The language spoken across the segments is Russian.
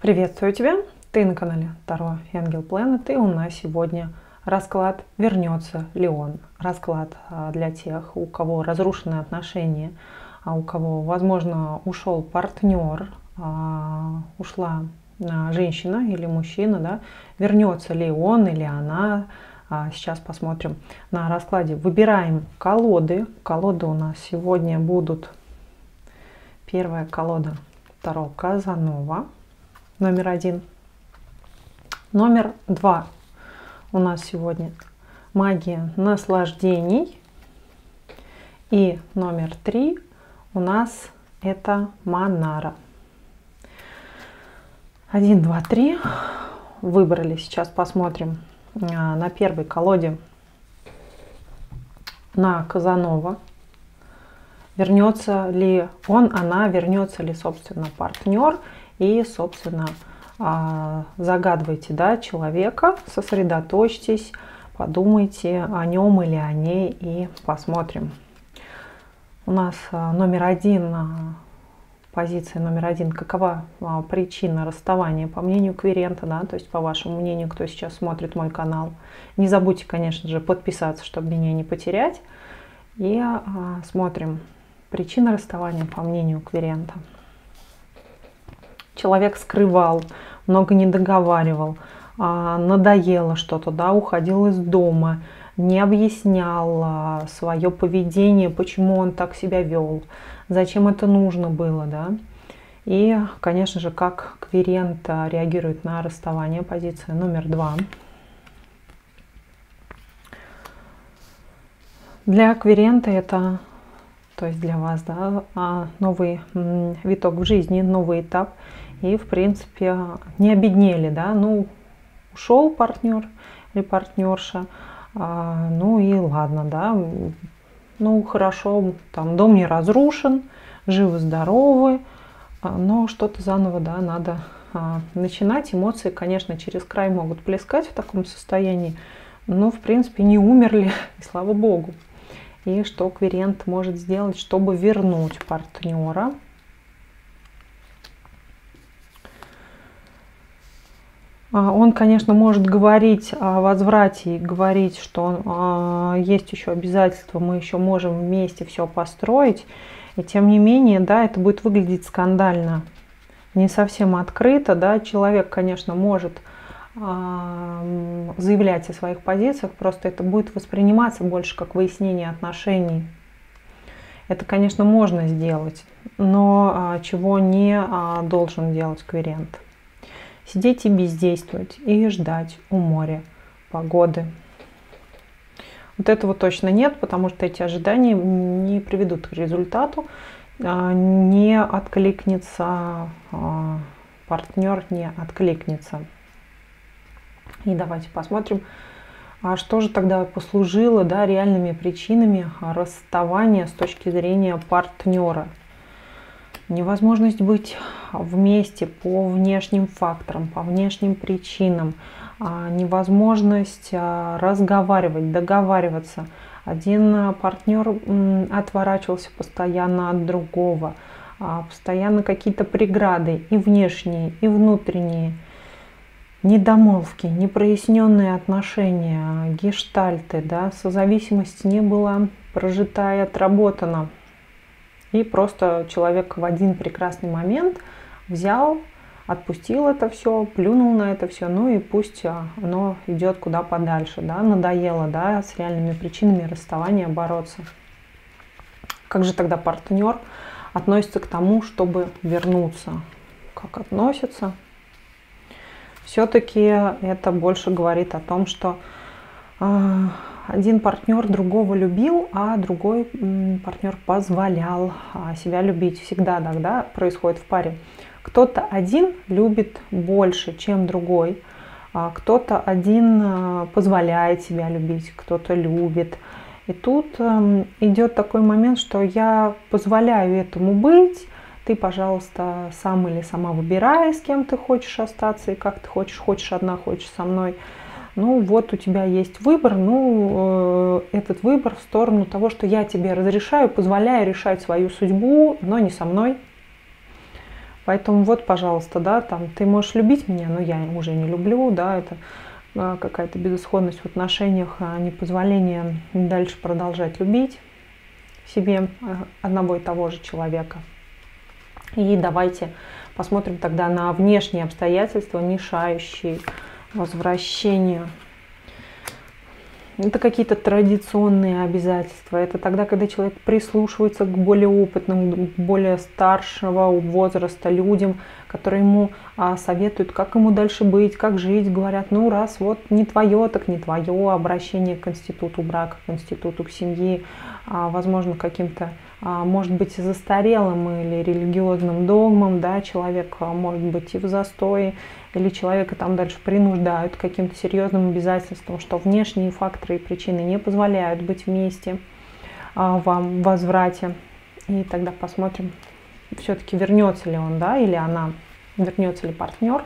Приветствую тебя! Ты на канале Таро и Ангел Планет, и у нас сегодня расклад «Вернется ли он?». Расклад для тех, у кого разрушены отношения, у кого, возможно, ушел партнер, ушла женщина или мужчина, да? Вернется ли он или она. Сейчас посмотрим на раскладе. Выбираем колоды. Колоды у нас сегодня будут. Первая колода Таро Казанова. Номер 1. Номер 2 у нас сегодня магия наслаждений. И номер 3 у нас это Манара. 1, 2, 3. Выбрали. Сейчас посмотрим на первой колоде на Казанова. Вернется ли он, она, вернется ли, собственно, партнер. И, собственно, загадывайте, да, человека, сосредоточьтесь, подумайте о нем или о ней и посмотрим. У нас номер 1, позиция номер 1. Какова причина расставания, по мнению квирента, да, то есть по вашему мнению, кто сейчас смотрит мой канал. Не забудьте, конечно же, подписаться, чтобы меня не потерять. И смотрим. Причина расставания, по мнению квирента. Человек скрывал, много не договаривал, надоело что-то, да, уходил из дома, не объяснял свое поведение, почему он так себя вел, зачем это нужно было, да. И, конечно же, как квирент реагирует на расставание, позиция номер 2. Для квирента это, то есть для вас, да, новый виток в жизни, новый этап. И, в принципе, не обеднели, да, ну, ушел партнер или партнерша, ну и ладно, да, ну, хорошо, там дом не разрушен, живы-здоровы, но что-то заново, да, надо начинать. Эмоции, конечно, через край могут плескать в таком состоянии, но, в принципе, не умерли, и слава богу. И что квирент может сделать, чтобы вернуть партнера? Он, конечно, может говорить о возврате и говорить, что есть еще обязательства, мы еще можем вместе все построить. И тем не менее, да, это будет выглядеть скандально, не совсем открыто. Да. Человек, конечно, может заявлять о своих позициях, просто это будет восприниматься больше как выяснение отношений. Это, конечно, можно сделать, но чего не должен делать квирент. Сидеть и бездействовать, и ждать у моря погоды. Вот этого точно нет, потому что эти ожидания не приведут к результату, не откликнется партнер, не откликнется. И давайте посмотрим, что же тогда послужило, да, реальными причинами расставания с точки зрения партнера. Невозможность быть вместе по внешним факторам, по внешним причинам, невозможность разговаривать, договариваться. Один партнер отворачивался постоянно от другого, постоянно какие-то преграды и внешние, и внутренние, недомолвки, непроясненные отношения, гештальты, да, созависимость не была прожита и отработана. И просто человек в один прекрасный момент взял, отпустил это все, плюнул на это все, ну и пусть оно идет куда подальше, да, надоело, да, с реальными причинами расставания бороться. Как же тогда партнер относится к тому, чтобы вернуться? Как относится? Все-таки это больше говорит о том, что один партнер другого любил, а другой партнер позволял себя любить. Всегда тогда происходит в паре. Кто-то один любит больше, чем другой. Кто-то один позволяет себя любить, кто-то любит. И тут идет такой момент, что я позволяю этому быть. Ты, пожалуйста, сам или сама выбирай, с кем ты хочешь остаться и как ты хочешь. Хочешь одна, хочешь со мной. Ну вот у тебя есть выбор, ну этот выбор в сторону того, что я тебе разрешаю, позволяю решать свою судьбу, но не со мной. Поэтому вот, пожалуйста, да, там ты можешь любить меня, но я уже не люблю, да, это какая-то безысходность в отношениях, непозволение дальше продолжать любить себе одного и того же человека. И давайте посмотрим тогда на внешние обстоятельства, мешающие возвращению. Это какие-то традиционные обязательства. Это тогда, когда человек прислушивается к более опытным, к более старшего возраста людям, которые ему советуют, как ему дальше быть, как жить. Говорят, ну раз вот не твое, так не твое. Обращение к институту брака, к институту к семьи, возможно, каким-то, может быть, застарелым или религиозным догмам, да, человек может быть и в застое, или человека там дальше принуждают к каким-то серьезным обязательствам, что внешние факторы и причины не позволяют быть вместе вам в возврате. И тогда посмотрим, все-таки вернется ли он, да, или она, вернется ли партнер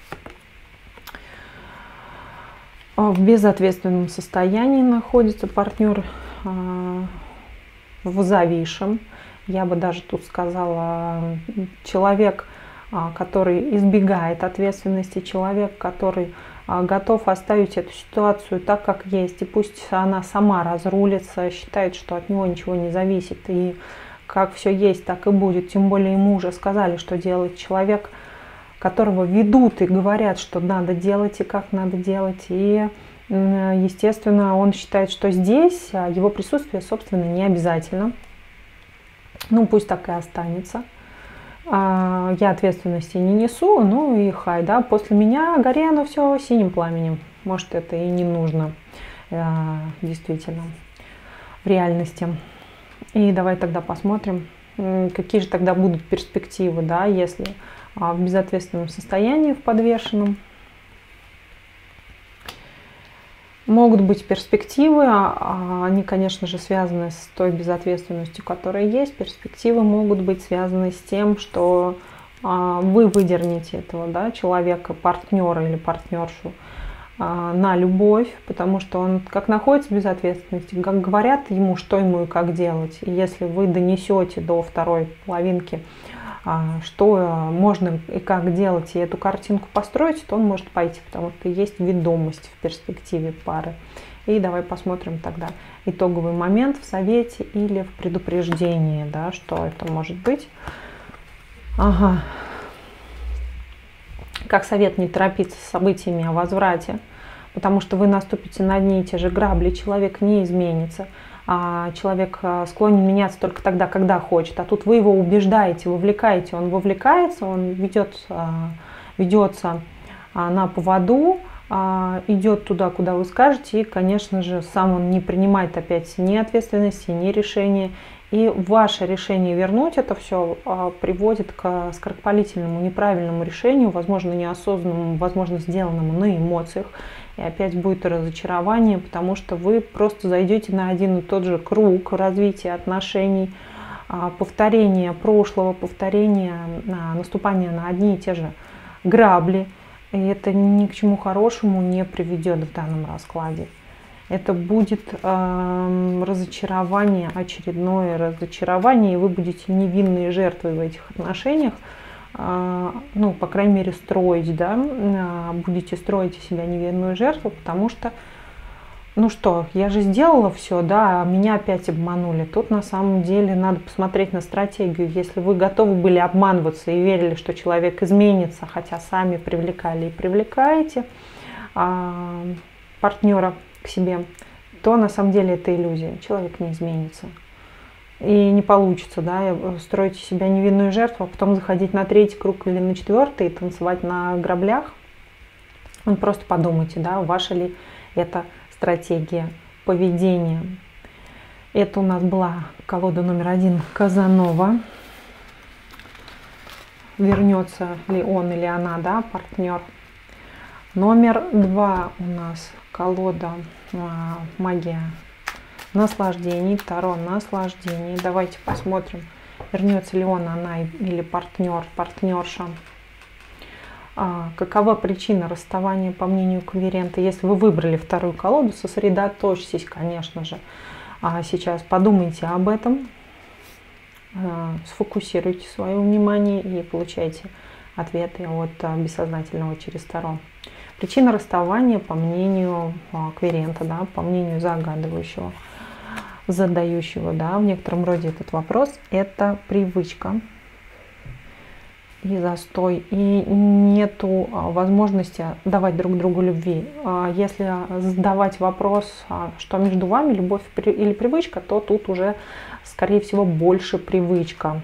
в безответственном состоянии находится партнер, в зависшем. Я бы даже тут сказала, человек, который избегает ответственности, человек, который готов оставить эту ситуацию так, как есть, и пусть она сама разрулится, считает, что от него ничего не зависит, и как все есть, так и будет. Тем более ему уже сказали, что делать. Человек, которого ведут и говорят, что надо делать и как надо делать, и естественно, он считает, что здесь его присутствие, собственно, не обязательно. Ну, пусть так и останется. Я ответственности не несу, ну и хай, да, после меня гори оно все синим пламенем. Может, это и не нужно, действительно, в реальности. И давай тогда посмотрим, какие же тогда будут перспективы, да, если в безответственном состоянии, в подвешенном. Могут быть перспективы, они, конечно же, связаны с той безответственностью, которая есть. Перспективы могут быть связаны с тем, что вы выдернете этого, да, человека, партнера или партнершу на любовь, потому что он как находится в безответственности, как говорят ему, что ему и как делать. И если вы донесете до второй половинки, что можно и как делать, и эту картинку построить, то он может пойти, потому что есть ведомость в перспективе пары. И давай посмотрим тогда итоговый момент в совете или в предупреждении, да, что это может быть. Ага. Как совет не торопиться с событиями о возврате, потому что вы наступите на одни и те же грабли, человек не изменится. Человек склонен меняться только тогда, когда хочет. А тут вы его убеждаете, вовлекаете. Он вовлекается, он ведется на поводу, идет туда, куда вы скажете. И, конечно же, сам он не принимает опять ни ответственности, ни решения. И ваше решение вернуть это все приводит к скоропалительному, неправильному решению, возможно, неосознанному, возможно, сделанному на эмоциях. И опять будет разочарование, потому что вы просто зайдете на один и тот же круг развития отношений, повторение прошлого, повторение наступания на одни и те же грабли. И это ни к чему хорошему не приведет в данном раскладе. Это будет разочарование, очередное разочарование, и вы будете невинные жертвой в этих отношениях. Ну, по крайней мере, строить, да, будете строить из себя невинную жертву, потому что, ну что, я же сделала все, да, а меня опять обманули. Тут на самом деле надо посмотреть на стратегию. Если вы готовы были обманываться и верили, что человек изменится, хотя сами привлекали и привлекаете партнера к себе, то на самом деле это иллюзия. Человек не изменится. И не получится, да, строить из себя невинную жертву, а потом заходить на третий круг или на четвертый и танцевать на граблях. Вы просто подумайте, да, ваша ли это стратегия поведения. Это у нас была колода номер 1 Казанова. Вернется ли он или она, да, партнер. Номер 2 у нас колода Магия наслаждений, Таро наслаждений. Давайте посмотрим, вернется ли он, она или партнер, партнерша. Какова причина расставания, по мнению клиента? Если вы выбрали вторую колоду, сосредоточьтесь, конечно же. Сейчас подумайте об этом. сфокусируйте свое внимание и получайте ответы от бессознательного через Таро. Причина расставания, по мнению кверента, да, по мнению загадывающего, задающего, да, в некотором роде этот вопрос, это привычка и застой, и нету возможности давать друг другу любви. Если задавать вопрос, что между вами, любовь или привычка, то тут уже, скорее всего, больше привычка.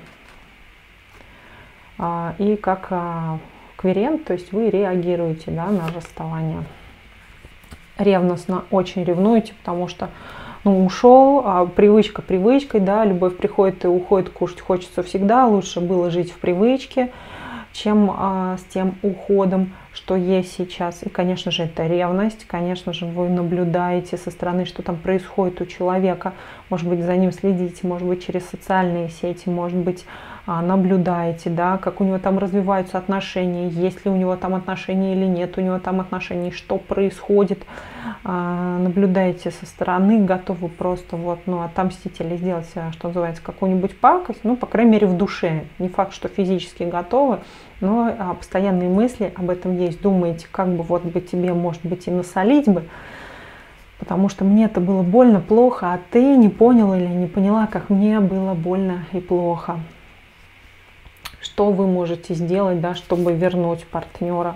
И как кверент, то есть вы реагируете, да, на расставание. Ревностно, очень ревнуете, потому что ушел, привычка привычкой, да, любовь приходит и уходит, кушать хочется всегда, лучше было жить в привычке, чем с тем уходом, что есть сейчас. И, конечно же, это ревность, конечно же, вы наблюдаете со стороны, что там происходит у человека, может быть, за ним следите, может быть, через социальные сети, может быть, наблюдаете, да, как у него там развиваются отношения, есть ли у него там отношения или нет у него там отношений, что происходит, наблюдаете со стороны, готовы просто вот, отомстить или сделать, что называется, какую-нибудь пакость, по крайней мере, в душе. Не факт, что физически готовы, но постоянные мысли об этом есть. Думаете, как бы вот бы тебе, может быть, и насолить бы, потому что мне это было больно, плохо, а ты не понял или не поняла, как мне было больно и плохо. Что вы можете сделать, да, чтобы вернуть партнера?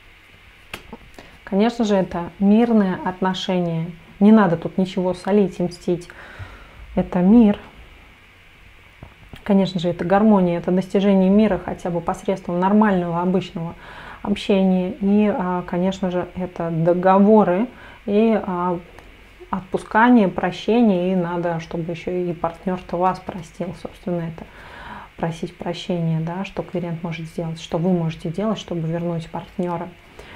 Конечно же, это мирное отношение. Не надо тут ничего солить и мстить. Это мир. Конечно же, это гармония, это достижение мира хотя бы посредством нормального, обычного общения. И, конечно же, это договоры и отпускание, прощение. И надо, чтобы еще и партнер-то вас простил. Собственно, это просить прощения, да, что кверент может сделать, что вы можете делать, чтобы вернуть партнера.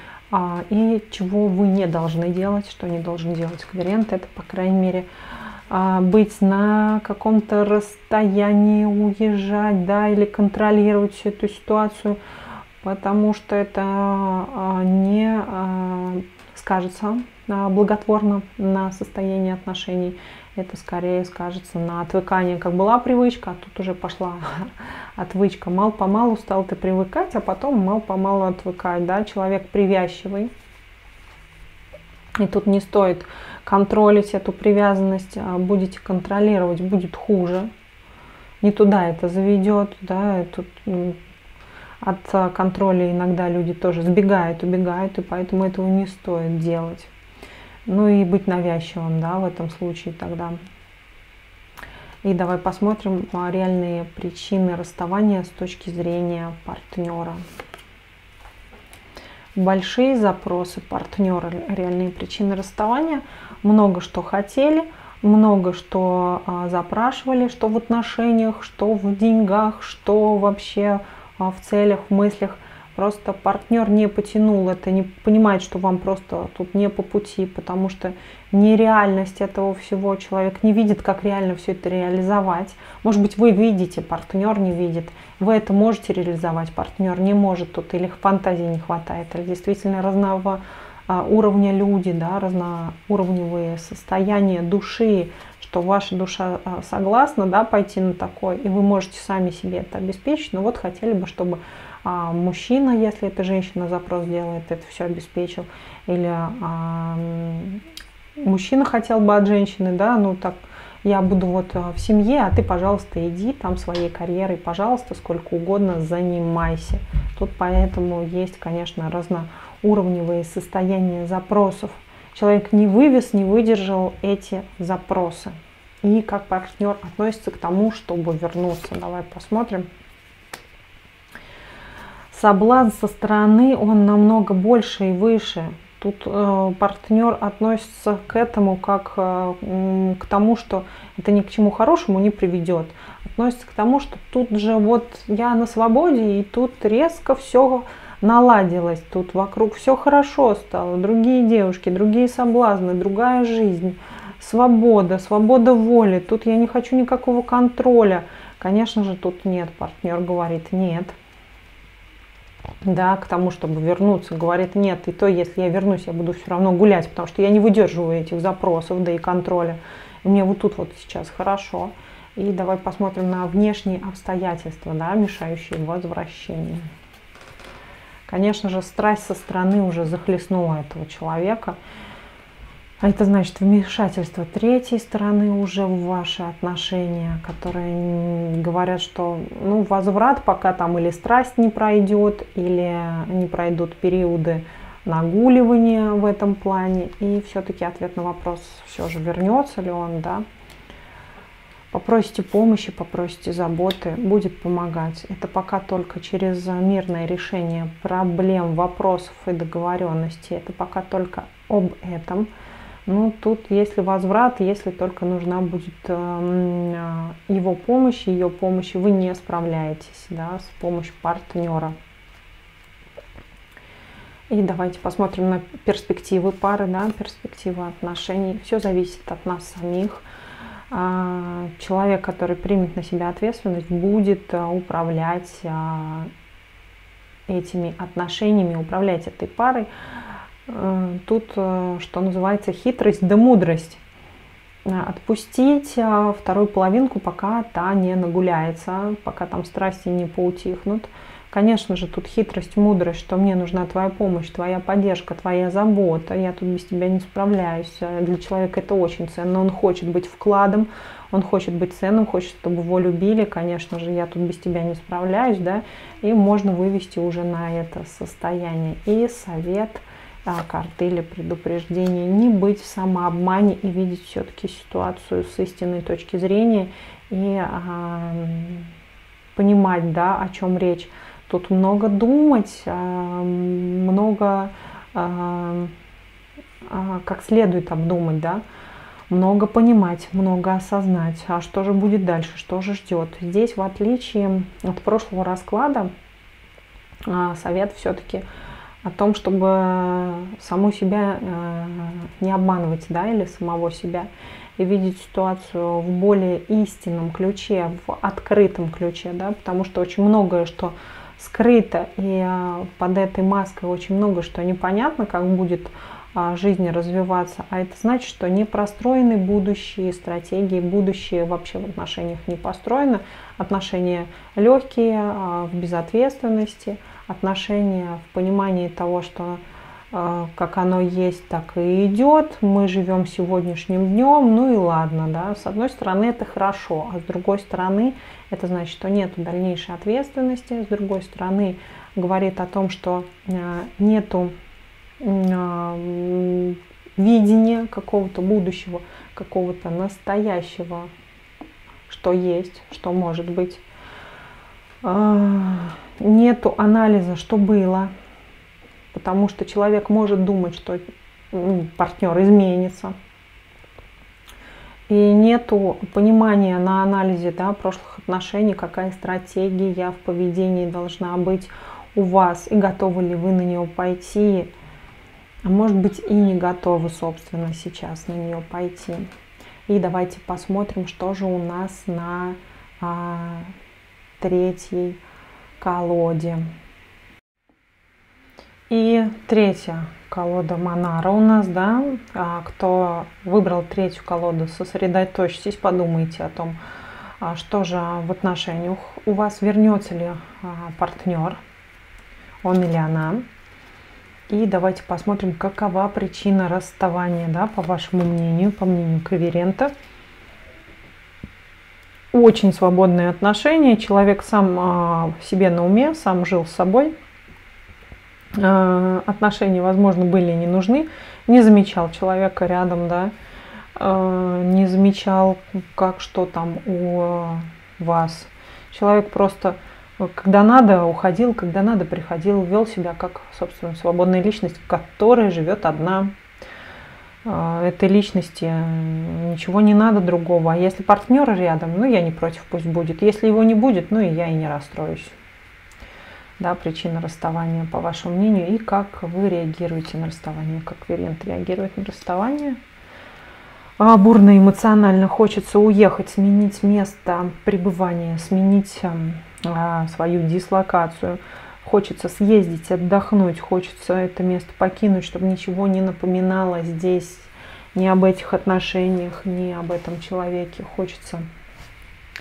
И чего вы не должны делать, что не должен делать кверент, это, по крайней мере, быть на каком-то расстоянии, уезжать, да, или контролировать всю эту ситуацию, потому что это не скажется благотворно на состоянии отношений. Это скорее скажется на отвыкании. Как была привычка, а тут уже пошла отвычка. Мало-помалу стал ты привыкать, а потом мало-помалу отвыкать. Да? Человек привязчивый. И тут не стоит контролить эту привязанность. Будете контролировать, будет хуже. Не туда это заведет. Да? Тут от контроля иногда люди тоже сбегают, убегают. И поэтому этого не стоит делать. И быть навязчивым, да, в этом случае тогда. И давай посмотрим реальные причины расставания с точки зрения партнера. Большие запросы партнера, реальные причины расставания. Много что хотели, много что запрашивали, что в отношениях, что в деньгах, что вообще в целях, в мыслях. Просто партнер не потянул это, не понимает, что вам просто тут не по пути, потому что нереальность этого всего, человек не видит, как реально все это реализовать. Может быть, вы видите, партнер не видит. Вы это можете реализовать, партнер не может тут, или фантазии не хватает, или действительно разного уровня люди, да, разноуровневые состояния души, что ваша душа согласна, да, пойти на такое, и вы можете сами себе это обеспечить, но вот хотели бы, чтобы мужчина, если это женщина запрос делает, это все обеспечил, или мужчина хотел бы от женщины, да, так, я буду вот в семье, а ты, пожалуйста, иди там своей карьерой, пожалуйста, сколько угодно занимайся. Тут поэтому есть, конечно, разноуровневые состояния запросов. Человек не вывез, не выдержал эти запросы. И как партнер относится к тому, чтобы вернуться. Давай посмотрим. Соблазн со стороны, он намного больше и выше. Тут партнер относится к этому как к тому, что это ни к чему хорошему не приведет. Относится к тому, что тут же вот я на свободе, и тут резко все наладилось. Тут вокруг все хорошо стало. Другие девушки, другие соблазны, другая жизнь. Свобода, свобода воли. Тут я не хочу никакого контроля. Конечно же, тут нет. Партнер говорит нет. Да, к тому, чтобы вернуться, говорит нет, и то, если я вернусь, я буду все равно гулять, потому что я не выдерживаю этих запросов, да и контроля. И мне вот тут вот сейчас хорошо. И давай посмотрим на внешние обстоятельства, да, мешающие возвращению. Конечно же, страсть со стороны уже захлестнула этого человека. А это значит вмешательство третьей стороны уже в ваши отношения, которые говорят, что ну, возврат пока там или страсть не пройдет, или не пройдут периоды нагуливания в этом плане. И все-таки ответ на вопрос, все же вернется ли он, да. Попросите помощи, попросите заботы, будет помогать. Это пока только через мирное решение проблем, вопросов и договоренностей. Это пока только об этом. Ну, тут, если возврат, если только нужна будет его помощь, ее помощь, вы не справляетесь, да, с помощью партнера. И давайте посмотрим на перспективы пары, да, перспективы отношений. Все зависит от нас самих. Человек, который примет на себя ответственность, будет управлять этими отношениями, управлять этой парой. Тут, что называется, хитрость да мудрость. Отпустить вторую половинку, пока та не нагуляется, пока там страсти не поутихнут. Конечно же, тут хитрость, мудрость, что мне нужна твоя помощь, твоя поддержка, твоя забота. Я тут без тебя не справляюсь. Для человека это очень ценно. Он хочет быть вкладом, он хочет быть ценным, хочет, чтобы его любили. Конечно же, я тут без тебя не справляюсь, да. И можно вывести уже на это состояние. И совет карты или предупреждение: не быть в самообмане и видеть все-таки ситуацию с истинной точки зрения и понимать, да, о чем речь. Тут много думать, много как следует обдумать, да, много понимать, много осознать. А что же будет дальше, что же ждет? Здесь, в отличие от прошлого расклада, совет все-таки о том, чтобы саму себя не обманывать, да, или самого себя, и видеть ситуацию в более истинном ключе, в открытом ключе, да, потому что очень многое, что скрыто, и под этой маской очень много, что непонятно, как будет жизнь развиваться, а это значит, что не простроены будущие стратегии, будущее вообще в отношениях не построено, отношения легкие, в безответственности, отношения в понимании того, что как оно есть, так и идет, мы живем сегодняшним днем, ну и ладно, да, с одной стороны это хорошо, а с другой стороны это значит, что нет дальнейшей ответственности, с другой стороны говорит о том, что нету видения какого-то будущего, какого-то настоящего, что есть, что может быть, нету анализа, что было. Потому что человек может думать, что партнер изменится. И нету понимания на анализе, да, прошлых отношений, какая стратегия в поведении должна быть у вас, и готовы ли вы на нее пойти. А может быть и не готовы, собственно, сейчас на нее пойти. И давайте посмотрим, что же у нас на третьей колоде. И третья колода Монара у нас, да. Кто выбрал третью колоду, сосредоточьтесь, подумайте о том, что же в отношениях у вас, вернется ли партнер, он или она. И давайте посмотрим, какова причина расставания, да, по вашему мнению, по мнению клавиента. Очень свободные отношения, человек сам себе на уме, сам жил с собой. Отношения, возможно, были не нужны, не замечал человека рядом, да, не замечал, как что там у вас. Человек просто, когда надо, уходил, когда надо, приходил, вел себя как, собственно, свободная личность, которая живет одна. Этой личности ничего не надо другого. А если партнер рядом, ну, я не против, пусть будет. Если его не будет, ну, и я и не расстроюсь. Да, причина расставания, по вашему мнению, и как вы реагируете на расставание, как клиент реагирует на расставание. Бурно, эмоционально хочется уехать, сменить место пребывания, сменить свою дислокацию. Хочется съездить, отдохнуть, хочется это место покинуть, чтобы ничего не напоминало здесь ни об этих отношениях, ни об этом человеке. Хочется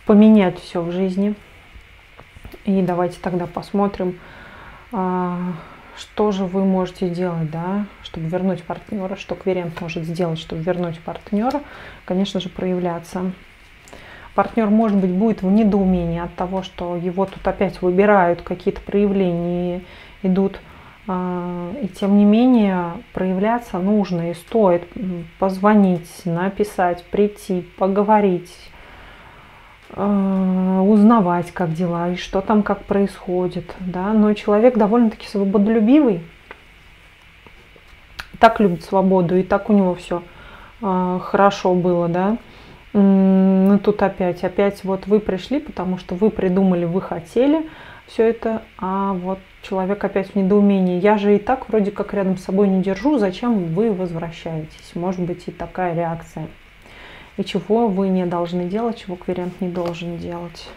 поменять все в жизни. И давайте тогда посмотрим, что же вы можете сделать, да, чтобы вернуть партнера, что кверент может сделать, чтобы вернуть партнера. Конечно же, проявляться. Партнер, может быть, будет в недоумении от того, что его тут опять выбирают, какие-то проявления идут. И тем не менее проявляться нужно и стоит. Позвонить, написать, прийти, поговорить, узнавать, как дела и что там, как происходит. Да? Но человек довольно-таки свободолюбивый. И так любит свободу, и так у него все хорошо было, да. Ну тут опять вот вы пришли, потому что вы придумали, вы хотели все это, а вот человек опять в недоумении. Я же и так вроде как рядом с собой не держу, зачем вы возвращаетесь? Может быть и такая реакция. И чего вы не должны делать, чего кверент не должен делать.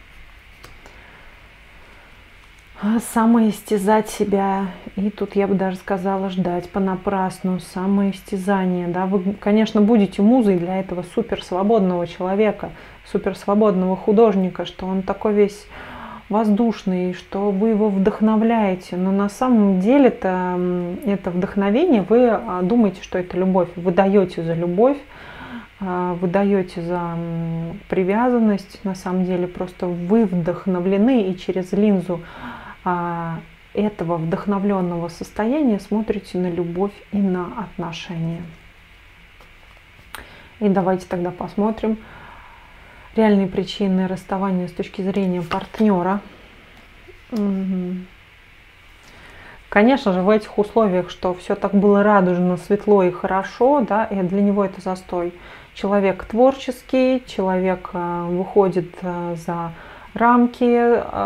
Самоистязать себя, и тут я бы даже сказала, ждать понапрасну, самоистязание. Да? Вы, конечно, будете музой для этого суперсвободного человека, суперсвободного художника, что он такой весь воздушный, что вы его вдохновляете, но на самом деле это вдохновение, вы думаете, что это любовь, вы даете за любовь, вы даете за привязанность, на самом деле просто вы вдохновлены и через линзу этого вдохновленного состояния смотрите на любовь и на отношения. И давайте тогда посмотрим реальные причины расставания с точки зрения партнера. Конечно же, в этих условиях, что все так было радужно, светло и хорошо, да, и для него это застой. Человек творческий, человек выходит за рамки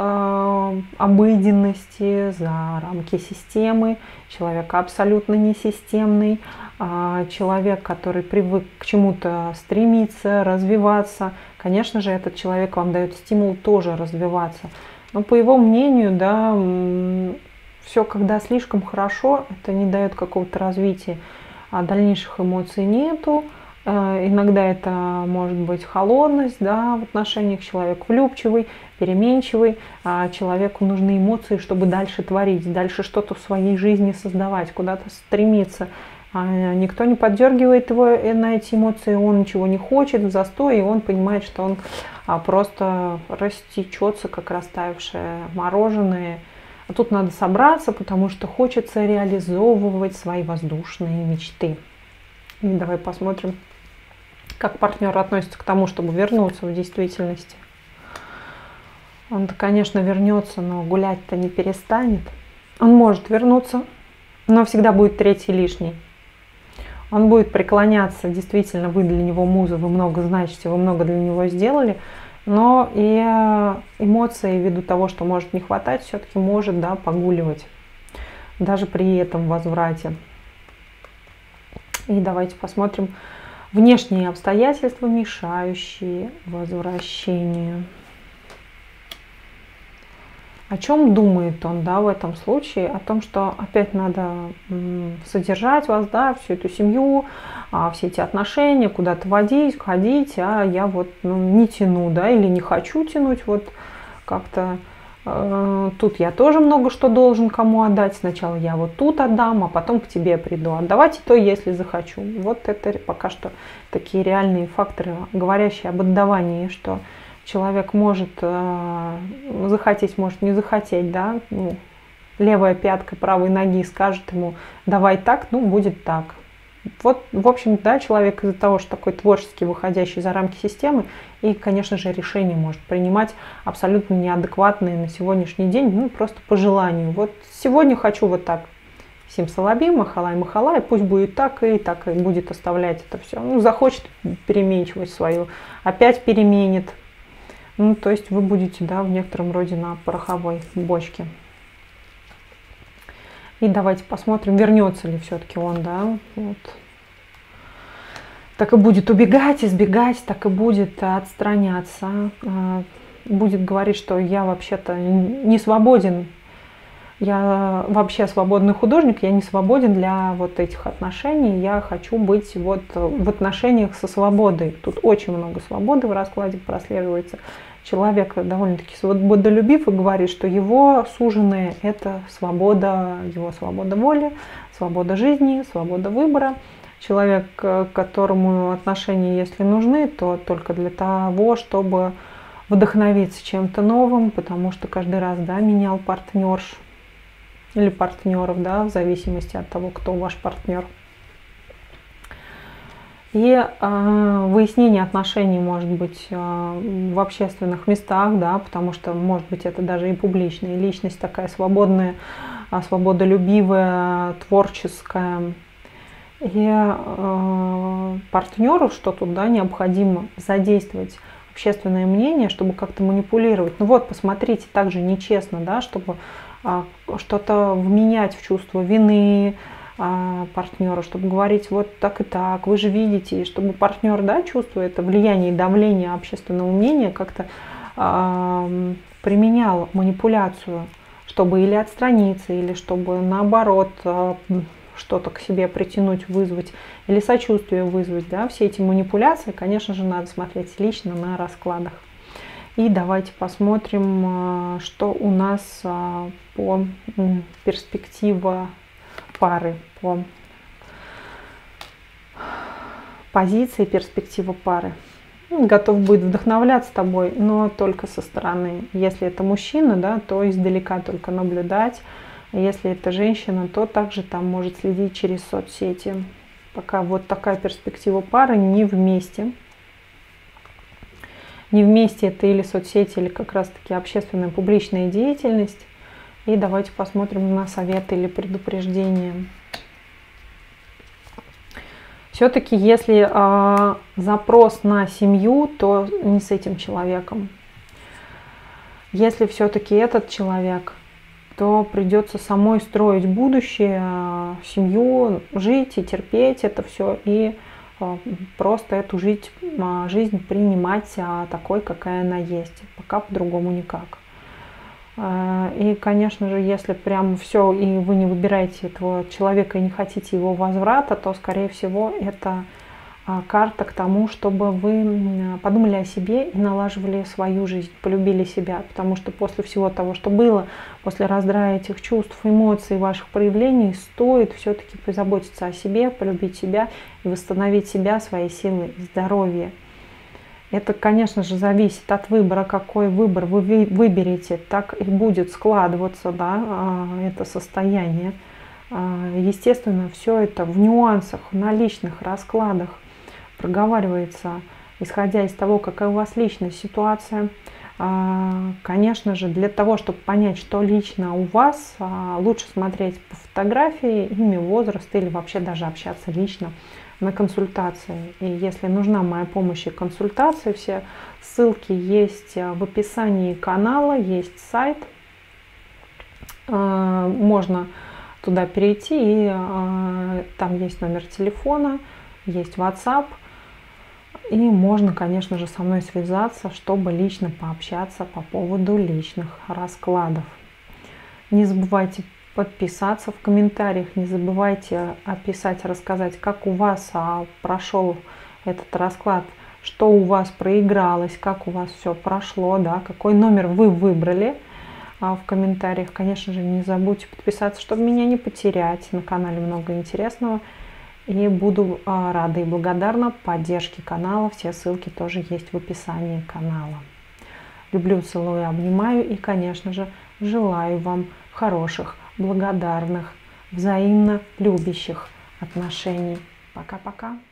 обыденности, за рамки системы, человек абсолютно несистемный, человек, который привык к чему-то стремиться, развиваться. Конечно же, этот человек вам дает стимул тоже развиваться. Но по его мнению, да, все, когда слишком хорошо, это не дает какого-то развития, а дальнейших эмоций нету. Иногда это может быть холодность, да, в отношениях, человек влюбчивый, переменчивый, человеку нужны эмоции, чтобы дальше творить, дальше что-то в своей жизни создавать, куда-то стремиться. Никто не поддергивает его на эти эмоции, он ничего не хочет, в застой, и он понимает, что он просто растечется, как растаявшее мороженое. А тут надо собраться, потому что хочется реализовывать свои воздушные мечты. И давай посмотрим, как партнер относится к тому, чтобы вернуться в действительность. Он-то, конечно, вернется, но гулять-то не перестанет. Он может вернуться, но всегда будет третий лишний. Он будет преклоняться, действительно, вы для него муза, вы много значите, вы много для него сделали, но и эмоции, ввиду того, что может не хватать, все-таки может, да, погуливать, даже при этом возврате. И давайте посмотрим внешние обстоятельства, мешающие возвращению. О чем думает он, да, в этом случае? О том, что опять надо содержать вас, да, всю эту семью, все эти отношения, куда-то водить, ходить, а я вот не тяну, да, или не хочу тянуть, вот как-то тут я тоже много что должен кому отдать. Сначала я вот тут отдам, а потом к тебе приду. Отдавать и то, если захочу. Вот это пока что такие реальные факторы, говорящие об отдавании, что человек может захотеть, может не захотеть, да, ну, левая пятка правой ноги скажет ему, давай так, ну, будет так. Вот, в общем, да, человек из-за того, что такой творческий, выходящий за рамки системы, и, конечно же, решения может принимать абсолютно неадекватные на сегодняшний день, ну, просто по желанию. Вот сегодня хочу вот так. Симсалабим, махалай, пусть будет так и будет оставлять это все. Ну, захочет переменчивость свою, опять переменит. Ну, то есть вы будете, да, в некотором роде на пороховой бочке. И давайте посмотрим, вернется ли все-таки он, да, вот. Так и будет убегать, избегать, так и будет отстраняться, будет говорить, что я вообще-то не свободен, Я вообще свободный художник, я не свободен для вот этих отношений, я хочу быть вот в отношениях со свободой. Тут очень много свободы в раскладе прослеживается. Человек довольно-таки свободолюбив и говорит, что его суженые – это свобода, его свобода воли, свобода жизни, свобода выбора. Человек, которому отношения, если нужны, то только для того, чтобы вдохновиться чем-то новым, потому что каждый раз, да, менял партнерш или партнеров, да, в зависимости от того, кто ваш партнер. И выяснение отношений может быть в общественных местах, да, потому что, может быть, это даже и публичная личность такая свободная, свободолюбивая, творческая. И партнеру, что тут, да, необходимо задействовать общественное мнение, чтобы как-то манипулировать. Ну вот, посмотрите, также нечестно, да, чтобы что-то вменять в чувство вины партнера, чтобы говорить вот так и так, вы же видите, и чтобы партнер, да, чувствуя это влияние и давление общественного мнения, как-то применял манипуляцию, чтобы или отстраниться, или чтобы наоборот что-то к себе притянуть, вызвать, или сочувствие вызвать, да, все эти манипуляции, конечно же, надо смотреть лично на раскладах. И давайте посмотрим, что у нас по перспективе пары, по позиции перспективы пары. Готов будет вдохновляться тобой, но только со стороны. Если это мужчина, да, то издалека только наблюдать. Если это женщина, то также там может следить через соцсети. Пока вот такая перспектива пары, не вместе. Не вместе это или соцсети, или как раз-таки общественная публичная деятельность. И давайте посмотрим на советы или предупреждения. Все-таки, если запрос на семью, то не с этим человеком. Если все-таки этот человек, то придется самой строить будущее, семью, жить и терпеть это все, и просто эту жизнь принимать такой, какая она есть. Пока по-другому никак. И, конечно же, если прям все, и вы не выбираете этого человека и не хотите его возврата, то, скорее всего, это карта к тому, чтобы вы подумали о себе и налаживали свою жизнь, полюбили себя. Потому что после всего того, что было, после раздрая этих чувств, эмоций, ваших проявлений, стоит все-таки позаботиться о себе, полюбить себя и восстановить себя, свои силы и здоровье. Это, конечно же, зависит от выбора, какой выбор вы выберете, так и будет складываться, да, это состояние. Естественно, все это в нюансах, на личных раскладах проговаривается, исходя из того, какая у вас личная ситуация. Конечно же, для того, чтобы понять, что лично у вас, лучше смотреть по фотографии, имя, возраст или вообще даже общаться лично на консультации. И если нужна моя помощь и консультации, все ссылки есть в описании канала, есть сайт. Можно туда перейти, и там есть номер телефона, есть WhatsApp. И можно, конечно же, со мной связаться, чтобы лично пообщаться по поводу личных раскладов. Не забывайте подписаться в комментариях, не забывайте описать, рассказать, как у вас прошел этот расклад, что у вас проигралось, как у вас все прошло, да, какой номер вы выбрали в комментариях. Конечно же, не забудьте подписаться, чтобы меня не потерять. На канале много интересного. И буду рада и благодарна поддержке канала. Все ссылки тоже есть в описании канала. Люблю, целую, обнимаю и, конечно же, желаю вам хороших, благодарных, взаимно любящих отношений. Пока-пока.